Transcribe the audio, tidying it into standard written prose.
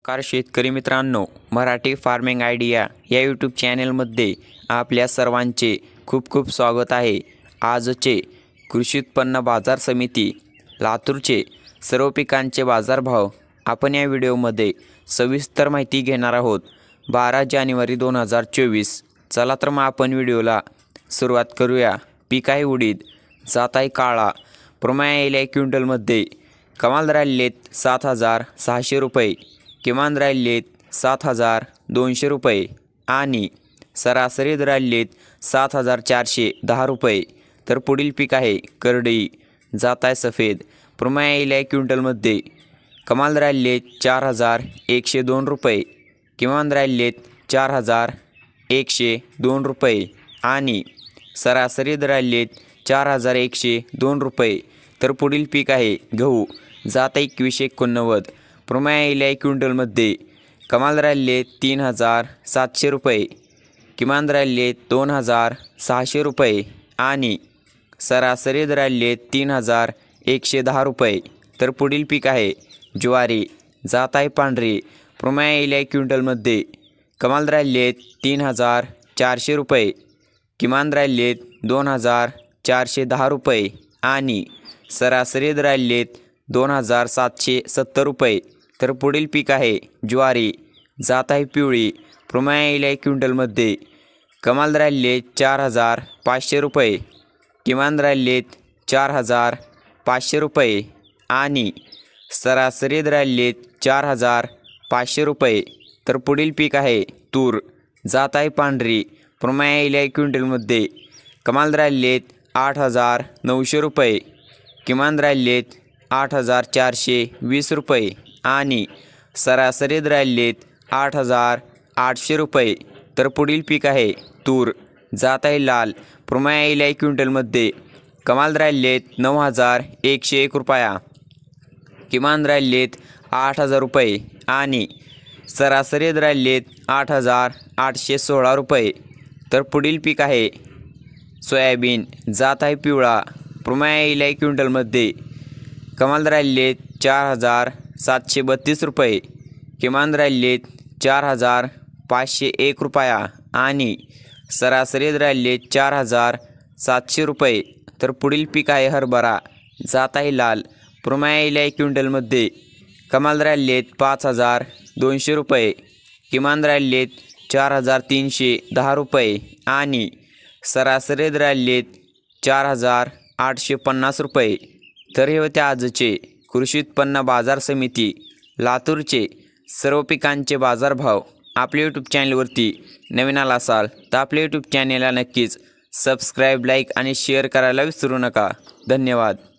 नमस्कार शेतकरी मित्रांनो, मराठी फार्मिंग आयडिया या यूट्यूब चॅनलमध्ये आपल्या सर्वांचे खूप खूप स्वागत आहे। आजचे कृषी उत्पन्न बाजार समिती लातूरचे सर्व पिकांचे बाजारभाव आपण या व्हिडिओमध्ये सविस्तर माहिती घेणार आहोत। 12 जानेवारी 2024। चला तर मग आपण व्हिडिओला सुरुवात करूया। पीक आहे उडीद, जात आहे काळा, प्रमाण येईल क्विंटलमध्ये कमाल राहिलेत 7,600 रुपये, किमान राहिलेत 7,200 रुपये आणि सरासरी राहिलेत 7,410 रुपये। तर पुढील पीक आहे करडई, जात आहे सफेद, प्रमाण येईल क्विंटलमध्ये कमाल राहिलेत 4,102 रुपये, किमान राहिलेत 4,102 रुपये आणि सरासरी राहिलेत 4,102 रुपये। तर पुढील पीक आहे गहू, जात आहे 2189, प्रमाण येईल क्विंटलमध्ये कमाल राहिलेत 3,700 रुपये, किमान राहिलेत 2,600 रुपये आणि सरासरी राहिलेत 3,110 रुपये। तर पुढील पीक आहे ज्वारी, जात आहे पांढरी, प्रमाण येईल क्विंटलमध्ये कमाल राहिलेत 3,400 रुपये, किमान राहिलेत 2,410 रुपये आणि सरासरी राहिलेत 2,770 रुपये। तर पुढील पीक आहे ज्वारी, जात आहे पिवळी, प्रमाण येईल क्विंटलमध्ये कमाल राहिलेत 4,500 रुपये, किमान राहिलेत 4,500 रुपये आणि सरासरी राहिलेत 4,500 रुपये। तर पुढील पीक आहे तूर, जात आहे पांढरी, प्रमाण येईल क्विंटलमध्ये कमाल राहिलेत 8,900 रुपये, किमान राहिलेत 8,420 रुपये आणि सरासरी राहिलेत 8,800 रुपये। तर पुढील पीक आहे तूर, जात आहे लाल, प्रमाण येईल क्विंटलमध्ये कमाल राहिलेत 9,101 रुपया, किमान राहिलेत 8,000 रुपये आणि सरासरी राहिलेत 8,816 रुपये। तर पुढील पीक आहे सोयाबीन, जात आहे पिवळा, प्रमाण येईल क्विंटलमध्ये कमाल राहिलेत 4,732 रुपये, किमान राहिलेत 4,501 रुपया आणि सरासरी राहिलेत 4,700 रुपये। तर पुढील पीक आहे हरभरा, जात आहे लाल, प्रमाण येईल क्विंटलमध्ये कमाल राहिलेत 5,200 रुपये, किमान राहिलेत 4,310 रुपये आणि सरासरी राहिलेत 4,850 रुपये। तर हे होते आजचे कृषी उत्पन्न बाजार समिती लातूरचे सर्व पिकांचे बाजारभाव। आपल्या यूट्यूब चॅनलवरती नवीन आला असाल तर आपल्या यूट्यूब चॅनलला नक्कीच सबस्क्राईब, लाईक आणि शेअर करायला विसरू नका। धन्यवाद।